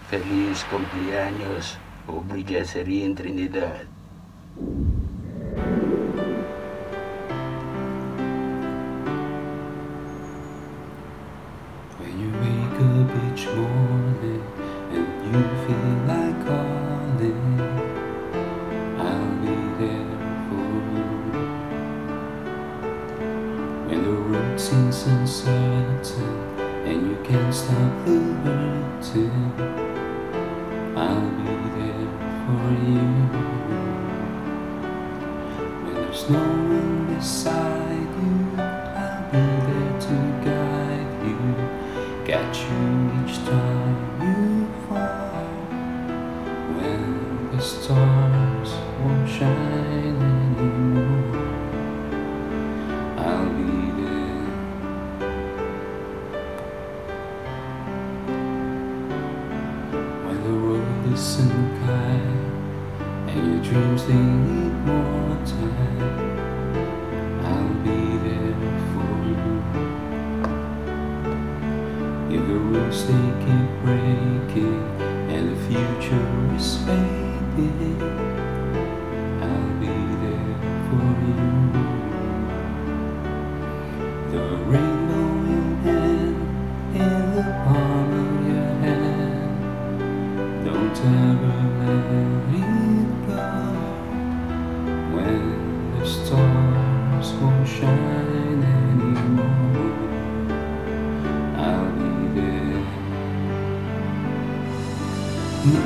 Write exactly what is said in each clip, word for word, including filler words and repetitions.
Feliz cumpleaños, Aubrey Jocelyn Trinidad. When you wake up each morning and you feel like calling, I'll be there for you. When the road seems uncertain and you can't stop the hurting, I'll be there for you. When there's no one beside you, I'll be there to guide you, catch you each time you fall. When the stars won't shine anymore, I'll be there. When the road is unkind and your dreams they need more time, I'll be there for you. If the rules they keep breaking and the future is fading, I'll be there for you. The rainbow you'll hand in the palm of your hand, don't ever let it go. When the stars won't shine anymore, I'll be there. Who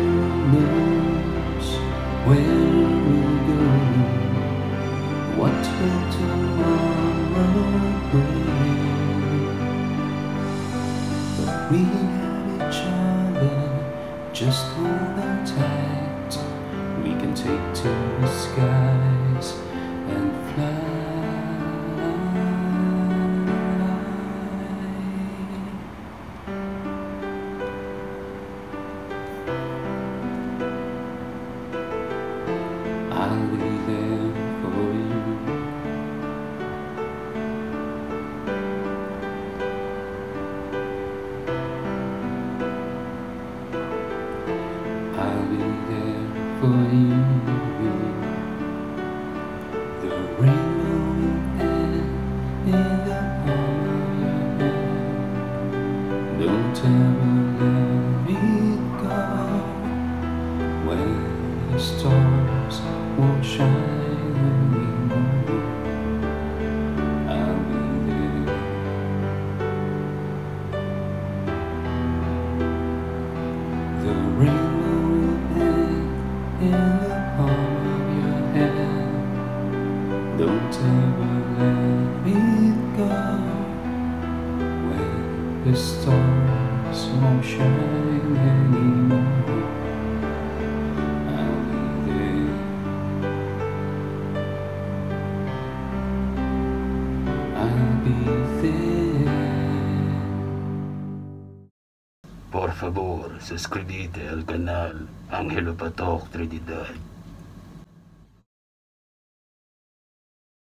knows where we'll go? What will tomorrow bring? But we have each other, just hold on tight. We can take to the skies and fly. I'll be there for you. I'll be there for you. The rainbow will end in the palm of your hand. Don't ever let it go. When the stars won't shine anymore, I'll be there. The rainbow will end in the palm of your hand. Don't ever let it go. When the stars won't shine anymore, I'll be there. I'll be there. Por favor, suscribite al canal Angelo Patok Trinidad.